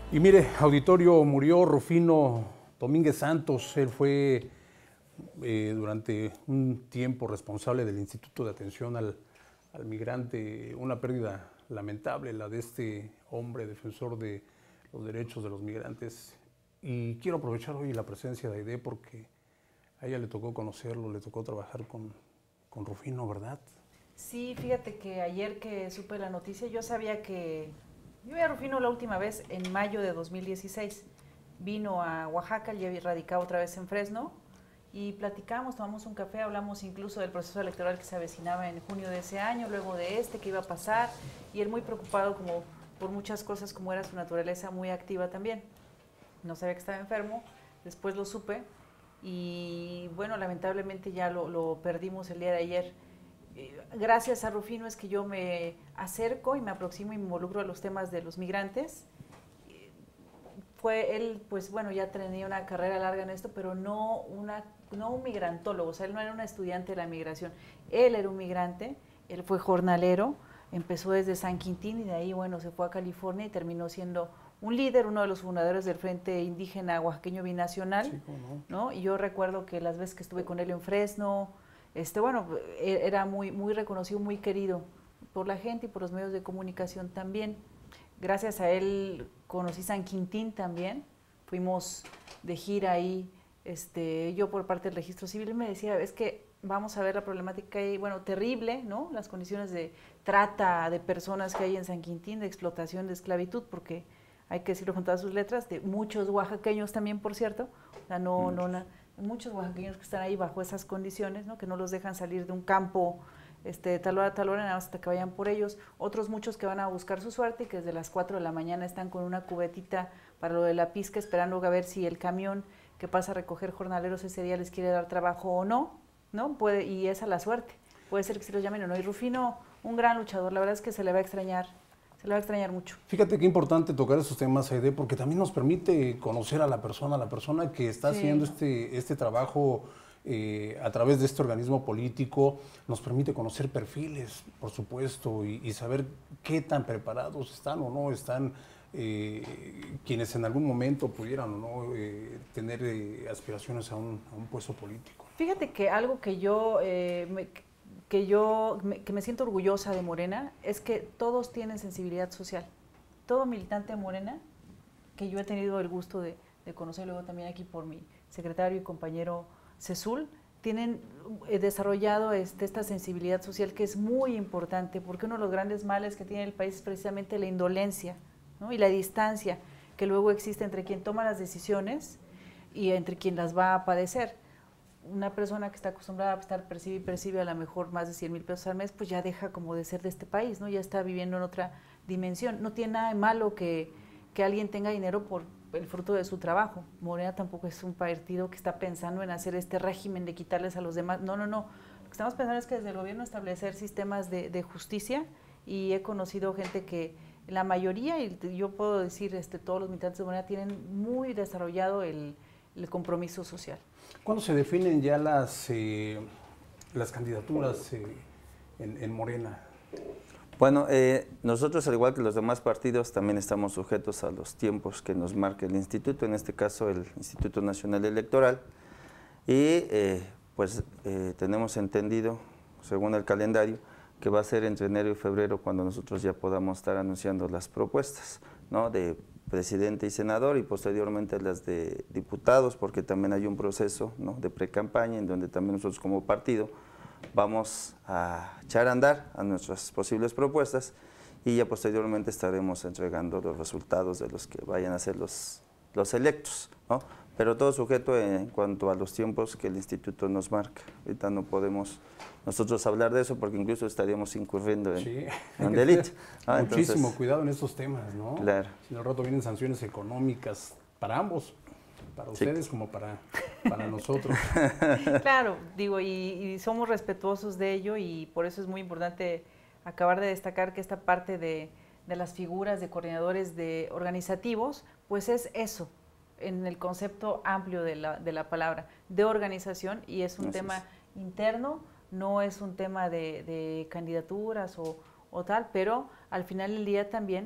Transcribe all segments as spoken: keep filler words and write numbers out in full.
Y mire, auditorio, murió Rufino Domínguez Santos. Él fue eh, durante un tiempo responsable del Instituto de Atención al, al Migrante. Una pérdida lamentable, la de este hombre defensor de los derechos de los migrantes. Y quiero aprovechar hoy la presencia de Aide porque a ella le tocó conocerlo, le tocó trabajar con, con Rufino, ¿verdad? Sí, fíjate que ayer que supe la noticia, yo sabía que... Yo vi a Rufino la última vez en mayo de dos mil dieciséis. Vino a Oaxaca, ya radicaba otra vez en Fresno, y platicamos, tomamos un café, hablamos incluso del proceso electoral que se avecinaba en junio de ese año, luego de este, qué iba a pasar, y él muy preocupado como por muchas cosas, como era su naturaleza muy activa también. No sabía que estaba enfermo, después lo supe, y bueno, lamentablemente ya lo, lo perdimos el día de ayer. Gracias a Rufino es que yo me acerco y me aproximo y me involucro a los temas de los migrantes. Fue él, pues bueno, ya tenía una carrera larga en esto, pero no, una, no un migrantólogo, o sea, él no era un estudiante de la migración, él era un migrante, él fue jornalero, empezó desde San Quintín y de ahí, bueno, se fue a California y terminó siendo un líder, uno de los fundadores del Frente Indígena Oaxaqueño Binacional, sí, ¿no? ¿no? Y yo recuerdo que las veces que estuve con él en Fresno, este, bueno, era muy, muy reconocido, muy querido por la gente y por los medios de comunicación también. Gracias a él conocí San Quintín también, fuimos de gira ahí, este, yo por parte del registro civil me decía, es que vamos a ver la problemática ahí, bueno, terrible, ¿no? Las condiciones de trata de personas que hay en San Quintín, de explotación, de esclavitud, porque hay que decirlo con todas sus letras, de muchos oaxaqueños también, por cierto, o sea, no, no, no, muchos oaxaqueños que están ahí bajo esas condiciones, ¿no? Que no los dejan salir de un campo este, de tal hora a tal hora, nada más hasta que vayan por ellos. Otros muchos que van a buscar su suerte y que desde las cuatro de la mañana están con una cubetita para lo de la pizca, esperando a ver si el camión que pasa a recoger jornaleros ese día les quiere dar trabajo o no, ¿no? Puede, y esa es la suerte. Puede ser que se los llamen o no. Y Rufino, un gran luchador, la verdad es que se le va a extrañar. Se le va a extrañar mucho. Fíjate qué importante tocar esos temas, Aide, porque también nos permite conocer a la persona, a la persona que está sí. haciendo este, este trabajo eh, a través de este organismo político, nos permite conocer perfiles, por supuesto, y, y saber qué tan preparados están o no están eh, quienes en algún momento pudieran o no eh, tener eh, aspiraciones a un, a un puesto político. Fíjate que algo que yo... Eh, me, que yo me, que me siento orgullosa de Morena es que todos tienen sensibilidad social. Todo militante de Morena, que yo he tenido el gusto de, de conocer luego también aquí por mi secretario y compañero Cezul, tienen eh, desarrollado este, esta sensibilidad social que es muy importante, porque uno de los grandes males que tiene el país es precisamente la indolencia, ¿no? Y la distancia que luego existe entre quien toma las decisiones y entre quien las va a padecer. Una persona que está acostumbrada a estar percibe y percibe a lo mejor más de cien mil pesos al mes, pues ya deja como de ser de este país, ¿no? Ya está viviendo en otra dimensión. No tiene nada de malo que, que alguien tenga dinero por el fruto de su trabajo. Morena tampoco es un partido que está pensando en hacer este régimen de quitarles a los demás. No, no, no. Lo que estamos pensando es que desde el gobierno establecer sistemas de, de justicia, y he conocido gente que la mayoría, y yo puedo decir este, todos los militantes de Morena tienen muy desarrollado el, el compromiso social. ¿Cuándo se definen ya las, eh, las candidaturas eh, en, en Morena? Bueno, eh, nosotros, al igual que los demás partidos, también estamos sujetos a los tiempos que nos marca el instituto, en este caso el Instituto Nacional Electoral, y eh, pues eh, tenemos entendido, según el calendario, que va a ser entre enero y febrero cuando nosotros ya podamos estar anunciando las propuestas, ¿no? De presidente y senador, y posteriormente las de diputados, porque también hay un proceso, ¿no? De pre-campaña en donde también nosotros como partido vamos a echar a andar a nuestras posibles propuestas y ya posteriormente estaremos entregando los resultados de los que vayan a ser los, los electos, ¿no? Pero todo sujeto en cuanto a los tiempos que el instituto nos marca. Ahorita no podemos nosotros hablar de eso porque incluso estaríamos incurriendo en, sí, en delito. Ah, muchísimo entonces, cuidado en estos temas, ¿no? Claro. Si al rato vienen sanciones económicas para ambos, para ustedes sí. como para, para nosotros. Claro, digo, y, y somos respetuosos de ello, y por eso es muy importante acabar de destacar que esta parte de, de las figuras de coordinadores de organizativos, pues es eso, en el concepto amplio de la, de la palabra, de organización, y es un Así tema es. interno, no es un tema de, de candidaturas o, o tal, pero al final del día también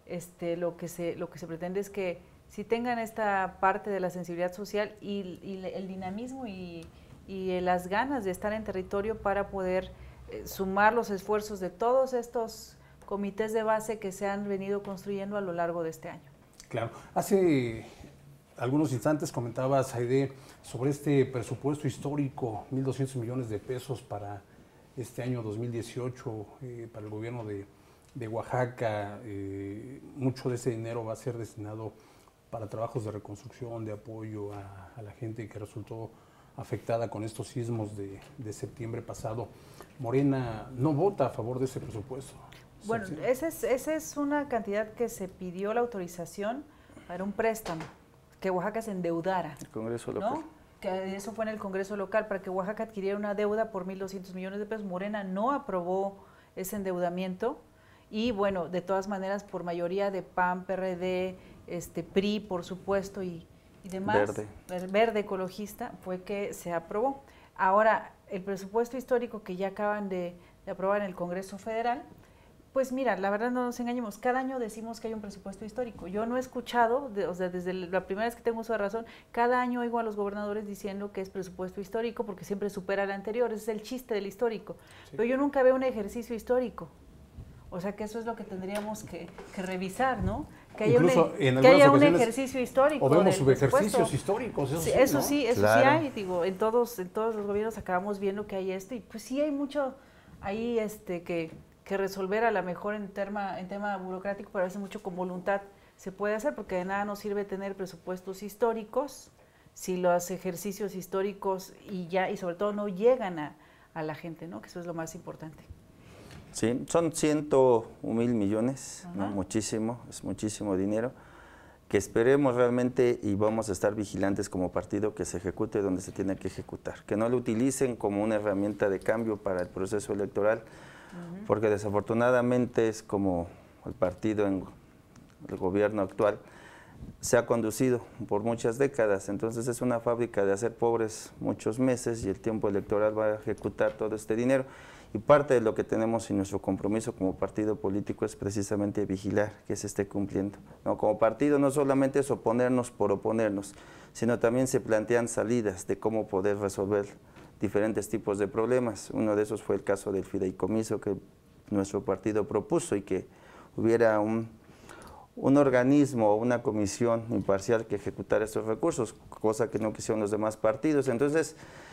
este, lo, que se, lo que se pretende es que si tengan esta parte de la sensibilidad social y, y el dinamismo y, y las ganas de estar en territorio para poder eh, sumar los esfuerzos de todos estos comités de base que se han venido construyendo a lo largo de este año. Claro. Hace algunos instantes comentabas, Aide, sobre este presupuesto histórico, mil doscientos millones de pesos para este año dos mil dieciocho, eh, para el gobierno de, de Oaxaca. Eh, mucho de ese dinero va a ser destinado para trabajos de reconstrucción, de apoyo a, a la gente que resultó afectada con estos sismos de, de septiembre pasado. Morena no vota a favor de ese presupuesto. Bueno, esa es, esa es una cantidad que se pidió la autorización para un préstamo, que Oaxaca se endeudara. El Congreso local. ¿No? Que eso fue en el Congreso local, para que Oaxaca adquiriera una deuda por mil doscientos millones de pesos. Morena no aprobó ese endeudamiento y bueno, de todas maneras, por mayoría de P A N, P R D, este, P R I, por supuesto, y, y demás, Verde. el Verde Ecologista, fue que se aprobó. Ahora, el presupuesto histórico que ya acaban de, de aprobar en el Congreso Federal, pues mira, la verdad no nos engañemos, cada año decimos que hay un presupuesto histórico. Yo no he escuchado, de, o sea, desde la primera vez que tengo uso de razón, cada año oigo a los gobernadores diciendo que es presupuesto histórico porque siempre supera al anterior, ese es el chiste del histórico. Sí. Pero yo nunca veo un ejercicio histórico. O sea que eso es lo que tendríamos que, que revisar, ¿no? Que haya Incluso un, en que haya un ejercicio histórico. O vemos subejercicios históricos, eso sí. sí, Eso ¿no? sí, eso Claro. sí hay, digo, en todos, en todos los gobiernos acabamos viendo que hay esto, y pues sí hay mucho ahí este que, que resolver a lo mejor en tema, en tema burocrático, pero a veces mucho con voluntad se puede hacer, porque de nada nos sirve tener presupuestos históricos si los ejercicios históricos y ya, y sobre todo no llegan a, a la gente, ¿no? Que eso es lo más importante. Sí, son ciento un mil millones, ¿no? Muchísimo, es muchísimo dinero, que esperemos realmente y vamos a estar vigilantes como partido que se ejecute donde se tiene que ejecutar, que no lo utilicen como una herramienta de cambio para el proceso electoral, uh-huh. porque desafortunadamente es como el partido en el gobierno actual se ha conducido por muchas décadas, entonces es una fábrica de hacer pobres muchos meses y el tiempo electoral va a ejecutar todo este dinero. Y parte de lo que tenemos en nuestro compromiso como partido político es precisamente vigilar que se esté cumpliendo. ¿No? Como partido no solamente es oponernos por oponernos, sino también se plantean salidas de cómo poder resolver diferentes tipos de problemas. Uno de esos fue el caso del fideicomiso que nuestro partido propuso y que hubiera un, un organismo o una comisión imparcial que ejecutara estos recursos, cosa que no quisieron los demás partidos. Entonces,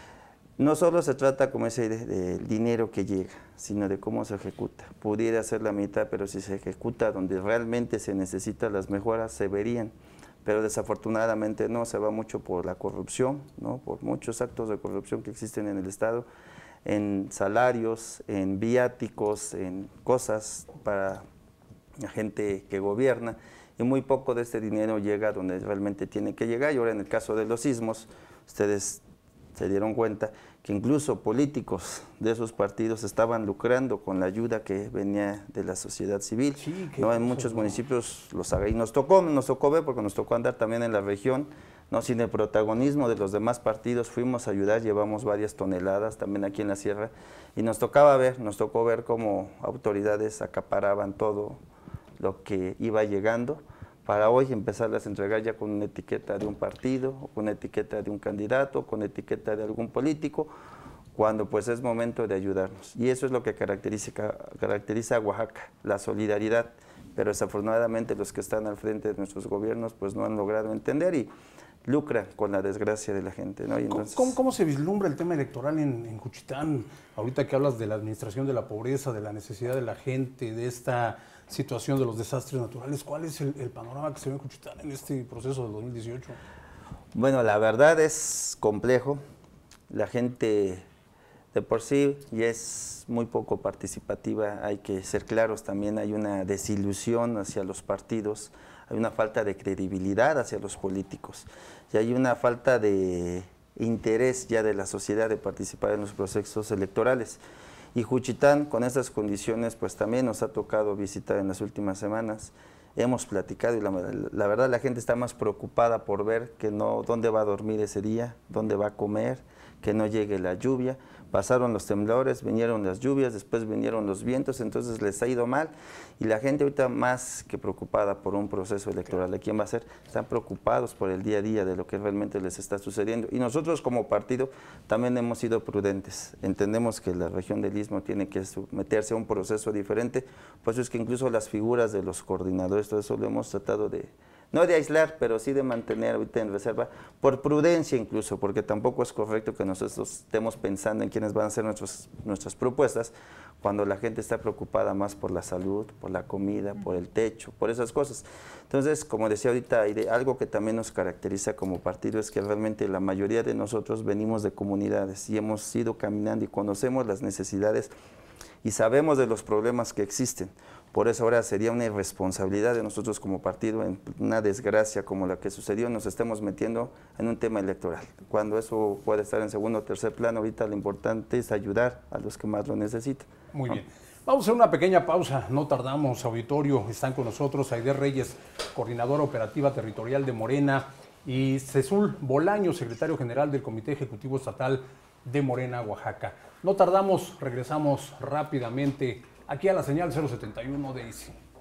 no solo se trata, como ese del dinero que llega, sino de cómo se ejecuta. Pudiera ser la mitad, pero si se ejecuta donde realmente se necesitan las mejoras, se verían. Pero desafortunadamente no, se va mucho por la corrupción, ¿no? Por muchos actos de corrupción que existen en el Estado, en salarios, en viáticos, en cosas para la gente que gobierna, y muy poco de este dinero llega donde realmente tiene que llegar. Y ahora en el caso de los sismos, ustedes se dieron cuenta que incluso políticos de esos partidos estaban lucrando con la ayuda que venía de la sociedad civil. Sí, ¿no? En muchos no. municipios los y nos tocó, nos tocó ver, porque nos tocó andar también en la región, no sin el protagonismo de los demás partidos, fuimos a ayudar, llevamos varias toneladas también aquí en la sierra, y nos tocaba ver, nos tocó ver cómo autoridades acaparaban todo lo que iba llegando, para hoy empezarlas a entregar ya con una etiqueta de un partido, o con una etiqueta de un candidato, con etiqueta de algún político, cuando pues es momento de ayudarnos. Y eso es lo que caracteriza, caracteriza a Oaxaca, la solidaridad, pero desafortunadamente los que están al frente de nuestros gobiernos pues no han logrado entender y lucran con la desgracia de la gente, ¿no? Y entonces, ¿Cómo, cómo se vislumbra el tema electoral en, en Juchitán? Ahorita que hablas de la administración de la pobreza, de la necesidad de la gente, de esta situación de los desastres naturales, ¿cuál es el, el panorama que se ve en Juchitán en este proceso del dos mil dieciocho? Bueno, la verdad es complejo. La gente de por sí ya es muy poco participativa, hay que ser claros, también hay una desilusión hacia los partidos, hay una falta de credibilidad hacia los políticos y hay una falta de interés ya de la sociedad de participar en los procesos electorales. Y Juchitán, con estas condiciones, pues también nos ha tocado visitar en las últimas semanas, hemos platicado y la, la verdad la gente está más preocupada por ver que no, dónde va a dormir ese día, dónde va a comer, que no llegue la lluvia. Pasaron los temblores, vinieron las lluvias, después vinieron los vientos, entonces les ha ido mal y la gente ahorita más que preocupada por un proceso electoral, ¿de quién va a ser? Están preocupados por el día a día de lo que realmente les está sucediendo y nosotros como partido también hemos sido prudentes, entendemos que la región del Istmo tiene que someterse a un proceso diferente, por eso es que incluso las figuras de los coordinadores, todo eso lo hemos tratado de no de aislar, pero sí de mantener ahorita en reserva, por prudencia incluso, porque tampoco es correcto que nosotros estemos pensando en quiénes van a ser nuestros, nuestras propuestas, cuando la gente está preocupada más por la salud, por la comida, por el techo, por esas cosas. Entonces, como decía ahorita, algo que también nos caracteriza como partido es que realmente la mayoría de nosotros venimos de comunidades y hemos ido caminando y conocemos las necesidades y sabemos de los problemas que existen. Por eso ahora sería una irresponsabilidad de nosotros como partido, en una desgracia como la que sucedió, nos estemos metiendo en un tema electoral. Cuando eso puede estar en segundo o tercer plano, ahorita lo importante es ayudar a los que más lo necesitan. Muy bien. Vamos a hacer una pequeña pausa, no tardamos, auditorio. Están con nosotros Aide Reyes, coordinadora operativa territorial de Morena, y Cezul Bolaño, secretario general del Comité Ejecutivo Estatal de Morena, Oaxaca. No tardamos, regresamos rápidamente aquí a la señal cero setenta y uno de I C I.